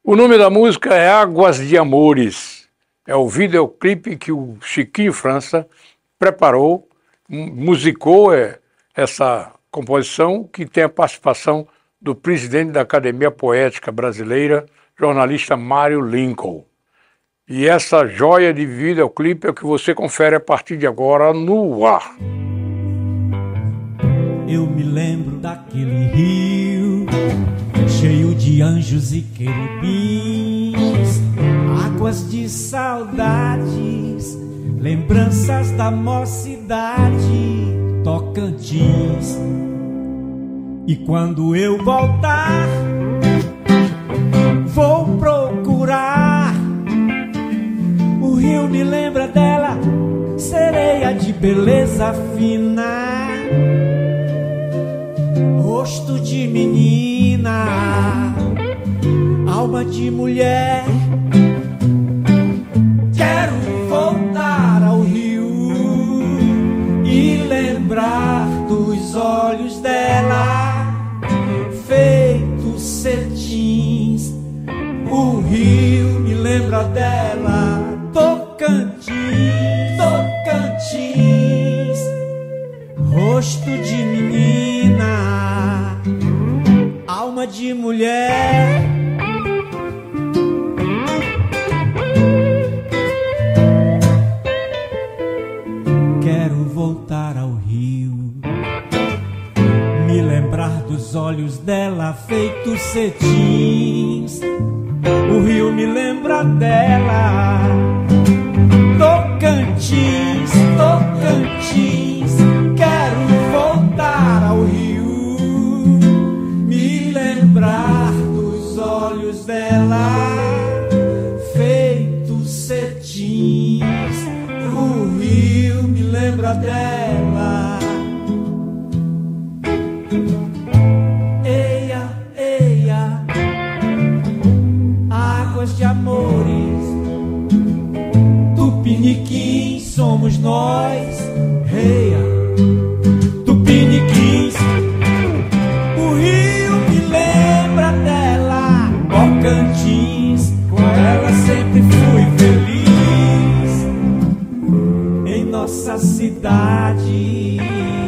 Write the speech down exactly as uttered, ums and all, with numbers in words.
O nome da música é Águas de Amores. É o videoclipe que o Chiquinho França preparou, musicou é, essa composição, que tem a participação do presidente da Academia Poética Brasileira, jornalista Mário Lincoln. E essa joia de videoclipe é o que você confere a partir de agora no ar. Eu me lembro daquele rio cheio de anjos e querubins, águas de saudades, lembranças da mocidade, Tocantins. E quando eu voltar, vou procurar. O rio me lembra dela, sereia de beleza fina, rosto de menina, alma de mulher. Quero voltar ao rio e lembrar dos olhos dela, feitos cetins. O rio me lembra dela, Tocantins, Tocantins, rosto de menina, alma de mulher. Quero voltar ao rio, me lembrar dos olhos dela, feitos cetins. O rio me lembra dela, Tocantins, Tocantins. Quero voltar ao rio, me lembrar dos olhos dela, feitos cetins. O rio me lembra dela. Eia, eia, águas de amores, Tupiniquins somos nós. Eia, Tupiniquins. O rio me lembra dela, Tocantins. Com ela sempre fui feliz em nossa cidade.